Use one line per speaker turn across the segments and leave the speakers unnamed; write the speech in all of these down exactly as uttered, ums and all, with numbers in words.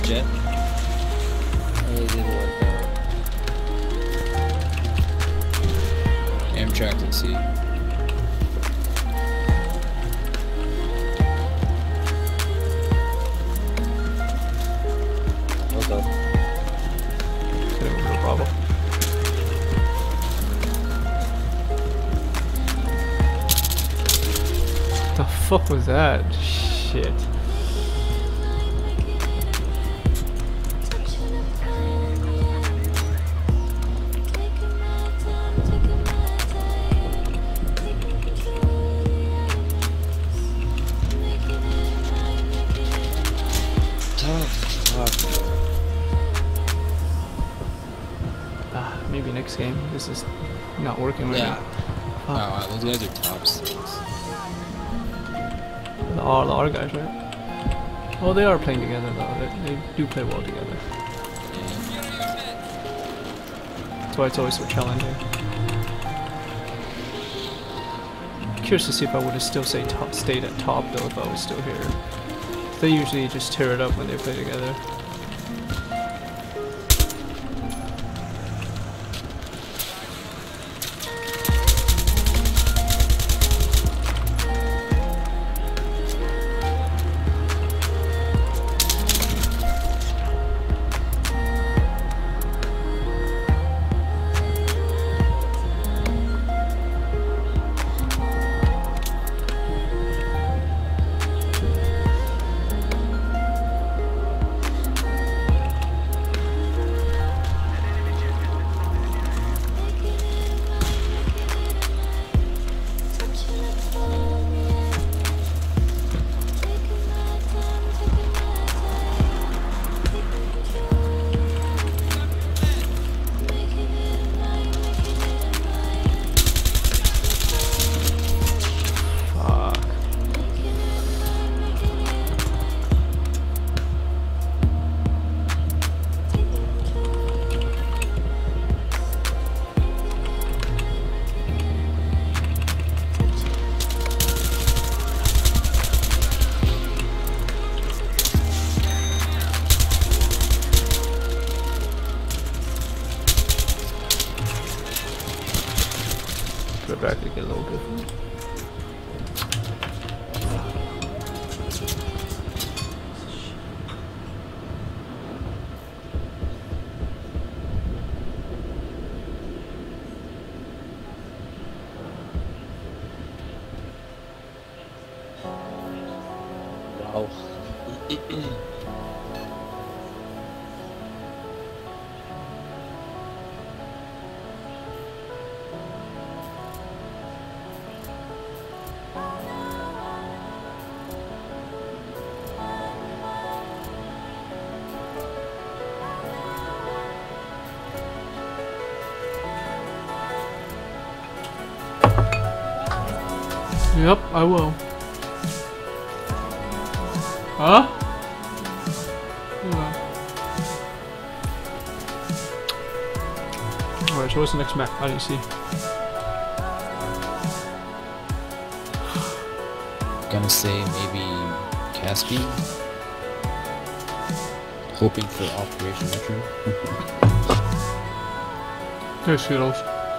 Jet? Or is it what? Uh, Amtrak and C. Okay.
Okay, no problem. The fuck was that? Shit. Ah, maybe next game. This is not working right
Yeah.
now.
Oh, wow, those guys are tops.
The R, the R guys, right? Well, they are playing together though. They, they do play well together. That's why it's always so challenging. Curious to see if I would have still say top, stayed at top though if I was still here. They usually just tear it up when they play together. Go back to get a little different.
Wow.
Yep, I will. Huh? Yeah. Alright, so what's the next map? I didn't see.
Gonna say maybe Caspian. Hoping for Operation Metro.
There's Skittles.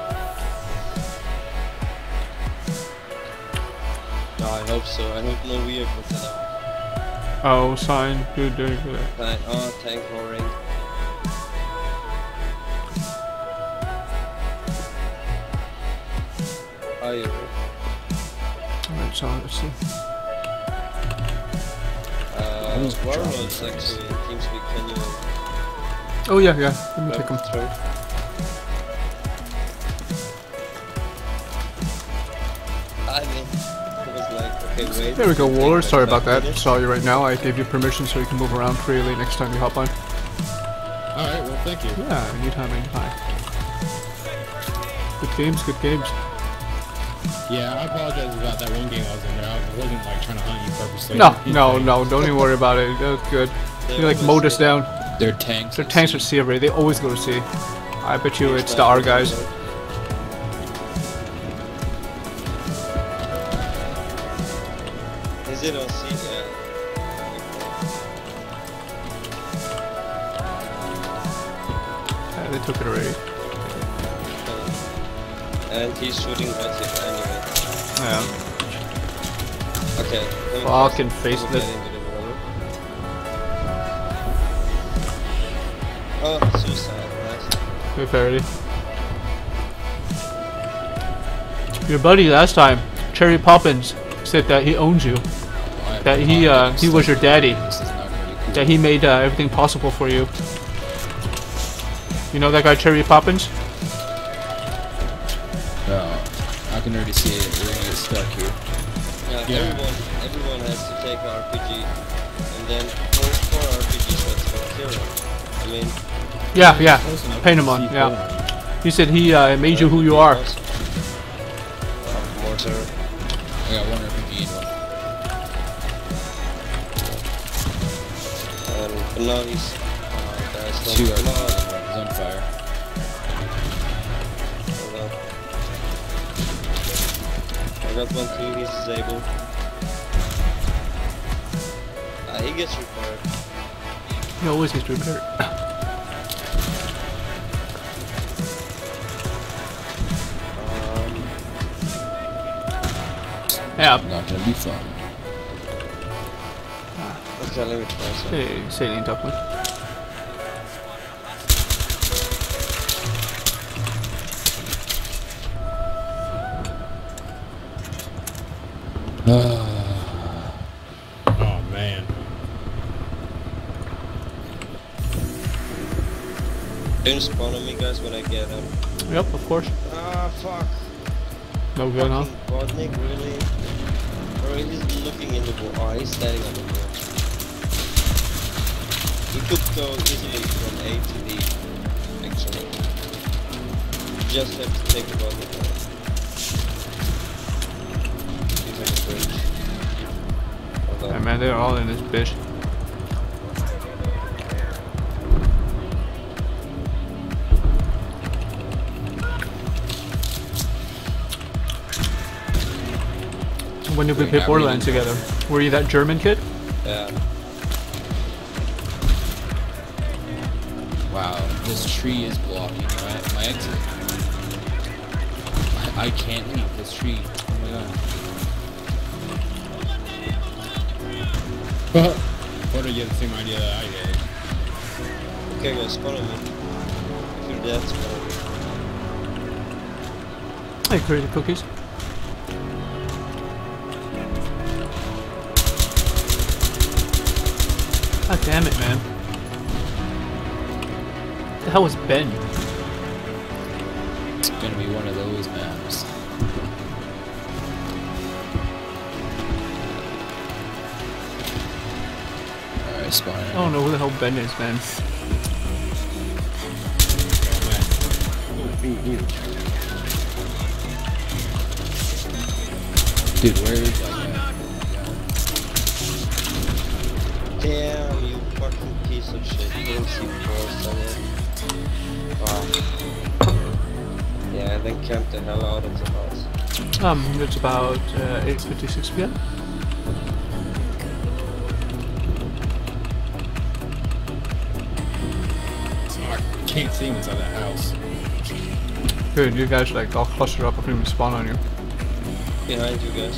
No, I hope so. I hope no weird puts it out.
Oh, sign. Good day for that.
Fine. Oh, tank roaring. Oh, you're right.
Alright, so let's see.
Uh, Warlords actually in TeamSpeak, can you
Oh, yeah, yeah. Let me pick them.
throw? I mean, it was like, okay, wait.
There we go, Waller.
Take
Sorry
like
about that.
five minutes.
Saw you right now. I gave you permission so you can move around freely next time you hop on.
Alright, well, thank you.
Yeah, anytime, anytime. Good games, good games.
Yeah, I apologize about that one game I was in there. I wasn't like trying to hunt you purposely.
No, no, no. Don't even worry about it. That's good.
They
You like
always
mowed us
say-
down.
Their tanks.
Their tanks are C already. They always go to C. I bet you it's the R guys.
Is it on C? Yeah.
took it already.
Uh, and he's shooting right here anyway.
Yeah.
Okay. let me
Fucking
first
face
get
this.
into the water. Oh, suicide, nice.
Good parody. Your buddy last time, Cherry Poppins, said that he owns you.
I-
That he, uh, he was your daddy.
This is not gonna be cool.
That he made uh, everything possible for you. You know that guy Cherry Poppins?
No, I can already see it. We're gonna get stuck here.
Yeah,
Yeah.
everyone everyone has to take R P G. And then four, four R P Gs, let's go hero. I mean,
Yeah, yeah.
Close enough.
Paint him on,
C four.
yeah. He said he uh, made you who you are.
Uh, mortar.
I got one R P G and one.
And but now he's uh, guys,
Two
don't
R P G
come
and
on.
one. He's on fire.
Hold on. I got one too, he's disabled. Ah, he gets repaired.
He always gets repaired.
Um,
Yeah.
Not gonna be fun.
okay, let me try some.
Hey, saline duckling.
Oh man.
Don't spawn on me, guys, when I get him.
Yep, of course.
Ah, fuck.
No good, huh?
Fucking Bodnik, really? Bro, he's looking in the wall. Oh, he's standing on the wall. He could go easily from A to D, actually. You just have to take the Bodnik out. He's on the bridge. Hold
Yeah,
on.
man, they're all in this bitch. When did we
Wait,
play
not
Borderlands
really.
together? Were you that German kid?
Yeah.
Wow, this tree is blocking my, my exit. I, I can't leave this tree. Oh my god.
What do you get the same idea that I did?
Okay, guys, spawn on me. If you're dead, spawn on me.
Hey, crazy cookies. God damn it, man. What the hell was Ben?
It's gonna be one of those maps. Alright, spawn.
I don't know who the hell Ben is, man.
Dude, where is that guy?
Damn, you fucking piece of shit. You don't see force on it. Wow. Yeah, then camp the hell out of the house.
Um, it's about uh, eight fifty-six p m
I can't see him inside that house.
Good, you guys like all clustered up. I couldn't even spawn on you.
Behind you guys.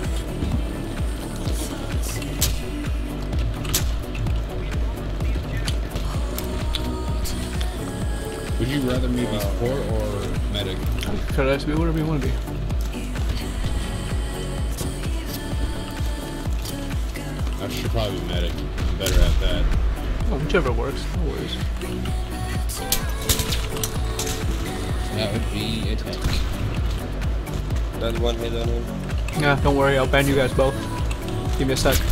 Would you rather me be support or medic?
Could I be whatever you want to be?
I should probably be medic. I'm better at that.
Oh, whichever works. No worries.
That would be a tank.
Got one hit on him.
Yeah, don't worry. I'll ban you guys both. Give me a sec.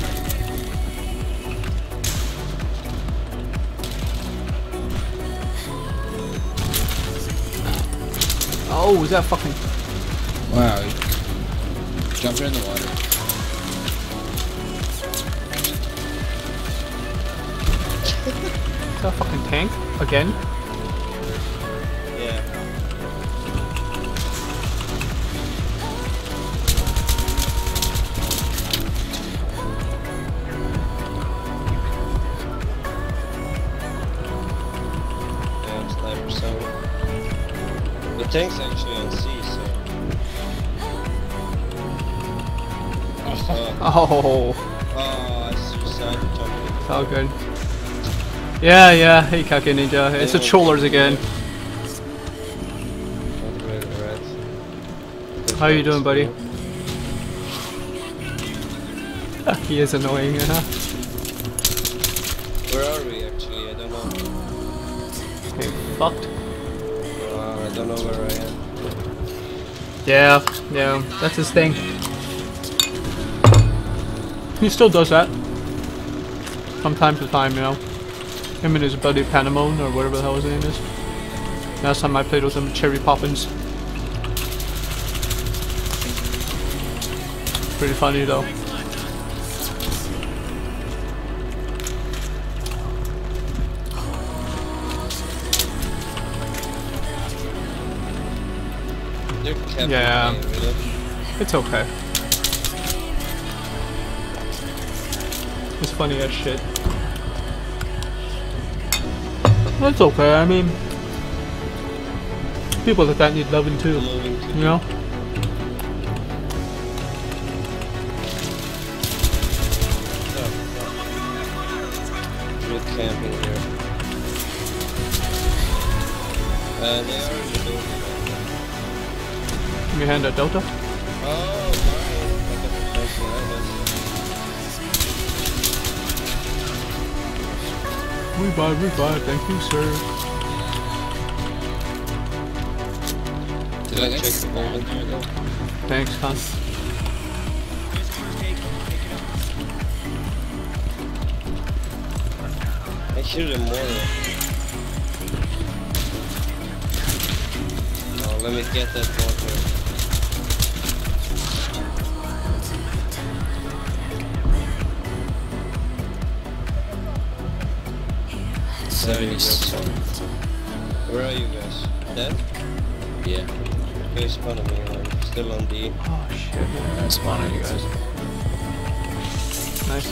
Oh, is that fucking...
Wow, he jumped in the water.
Is that fucking tank? Again?
Yeah. Damn, sniper sound. tank's actually on C, so. Uh,
Oh,
oh, I suicide jumping.
all good. Yeah, yeah. Hey, Kake Ninja. It's the Cholers again. How you doing, buddy? He is annoying, huh?
Where are we actually? I don't know.
Hey, fucked.
Uh, I don't know where I am.
Yeah, yeah. That's his thing. He still does that. From time to time, you know. Him and his buddy Panemon, or whatever the hell his name is. Last time I played with him, Cherry Poppins. Pretty funny though.
They're capping
Yeah.
me, really.
It's okay. It's funny as shit. It's okay, I mean... People like that need loving too,
Moving to
you know?
Good camping here. Uh, they are in the building right now.
Can you hand that Delta?
Oh, mine. I got the first one, I guess.
Revive, revive, thank you, sir.
Did I check the golden here?
Thanks, hon.
I hear them more. Oh, let me get that water.
seventy.
Where are you guys? Dead?
Yeah.
Okay, spawn me. I'm still on D.
Oh shit, man.
I'm spawning you guys.
Nice.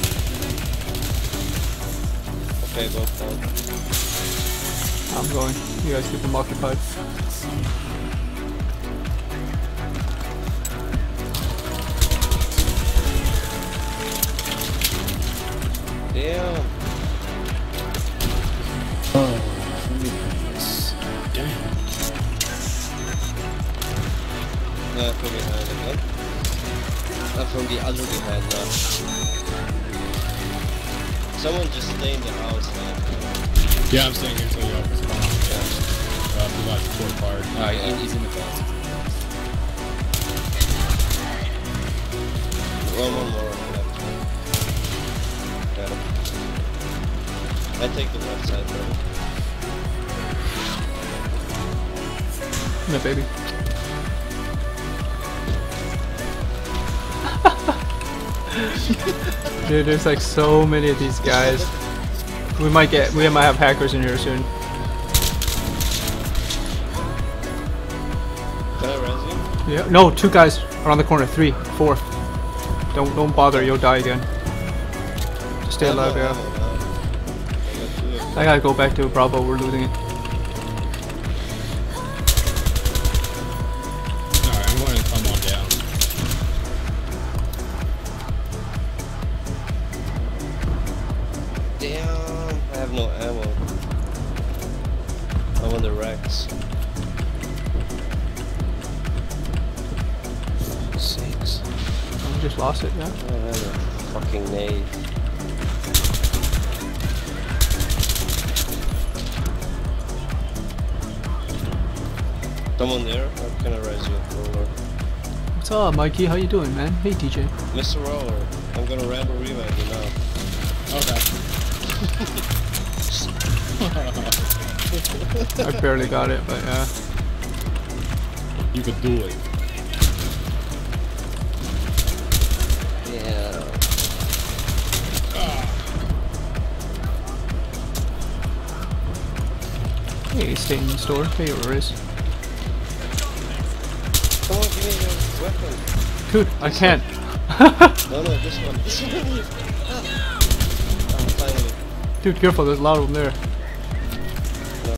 Okay, both down.
I'm going. You guys keep them occupied.
Damn.
Oh, goodness. Damn.
No, from behind again. Not from the other behind now. Someone just stay in the house, man.
Yeah, I'm staying here until you open spawn.
Yeah.
Uh, we got the fourth part.
Oh, he- he's in the vault.
One, one more on the left. Got him. I take the left side, bro.
Yeah, baby. Dude, there's like so many of these guys. We might get, we might have hackers in here soon.
Can I res you?
Yeah, no, two guys around the corner. Three, four. Don't, don't bother. You'll die again. Just stay alive,
I'm
yeah.
not- I'm not- I got two of them.
I gotta go back to Bravo. We're losing it.
Alright, I'm going to come on down.
Damn, I have no ammo. I'm on the racks.
Six.
Oh, we just lost it, yeah.
I don't have a fucking nade. Someone there? How can I rise you up, Roller?
What's up, Mikey? How you doing, man? Hey, D J.
Mister Roller, I'm gonna random revive you now.
Okay.
I barely got it, but yeah.
You could do it.
Yeah.
Hey, stay in the store. Hey, where is?
Come on, give me your weapon.
Dude, I can't.
No, no, this one. This one. Ah, finally.
Dude, careful. There's a lot of them there.